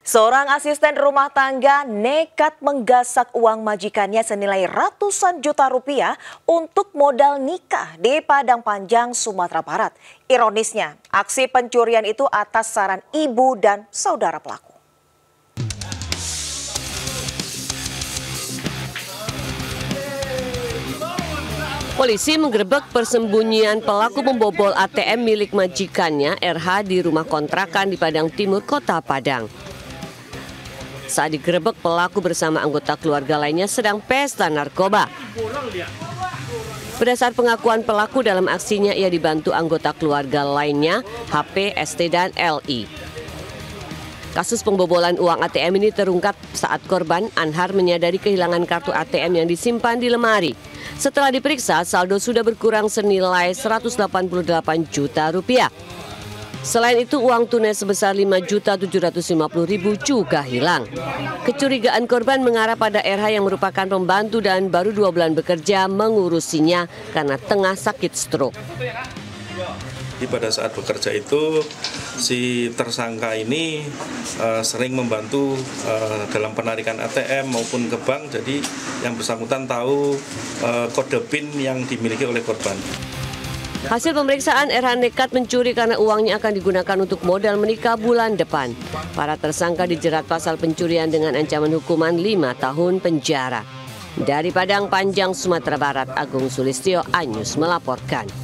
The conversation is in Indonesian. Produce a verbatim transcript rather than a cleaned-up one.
Seorang asisten rumah tangga nekat menggasak uang majikannya senilai ratusan juta rupiah untuk modal nikah di Padang Panjang, Sumatera Barat. Ironisnya, aksi pencurian itu atas saran ibu dan saudara pelaku. Polisi menggerebek persembunyian pelaku membobol A T M milik majikannya R H di rumah kontrakan di Padang Timur, Kota Padang. Saat digerebek, pelaku bersama anggota keluarga lainnya sedang pesta narkoba. Berdasar pengakuan pelaku dalam aksinya, ia dibantu anggota keluarga lainnya, H P, S T, dan L I. Kasus pembobolan uang A T M ini terungkap saat korban Anhar menyadari kehilangan kartu A T M yang disimpan di lemari. Setelah diperiksa, saldo sudah berkurang senilai seratus delapan puluh delapan juta rupiah. Selain itu, uang tunai sebesar lima juta tujuh ratus lima puluh ribu juga hilang. Kecurigaan korban mengarah pada R H yang merupakan pembantu dan baru dua bulan bekerja mengurusinya karena tengah sakit stroke. Di pada saat bekerja itu, si tersangka ini uh, sering membantu uh, dalam penarikan A T M maupun ke bank, jadi yang bersangkutan tahu uh, kode PIN yang dimiliki oleh korban. Hasil pemeriksaan, R H nekat mencuri karena uangnya akan digunakan untuk modal menikah bulan depan. Para tersangka dijerat pasal pencurian dengan ancaman hukuman lima tahun penjara. Dari Padang Panjang, Sumatera Barat, Agung Sulistyo, Anyus melaporkan.